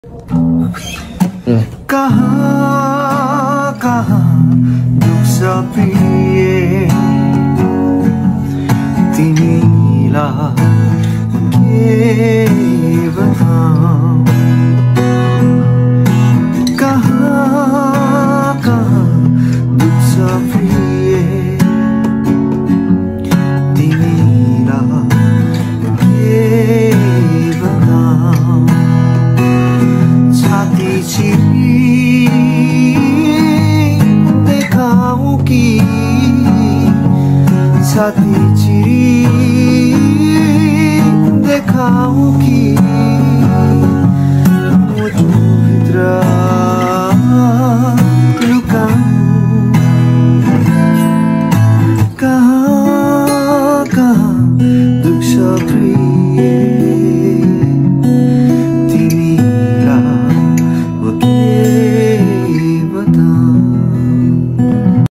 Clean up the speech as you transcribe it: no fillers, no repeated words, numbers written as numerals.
कहाँ कहाँ दुख्छ प्रिय तिमीलाई के बताऊं। कहाँ कहाँ दुख्छ प्रिय तिमीलाई के बताऊं। छाती चिरी देखाऊं कि छाती चिरी देखाऊं कि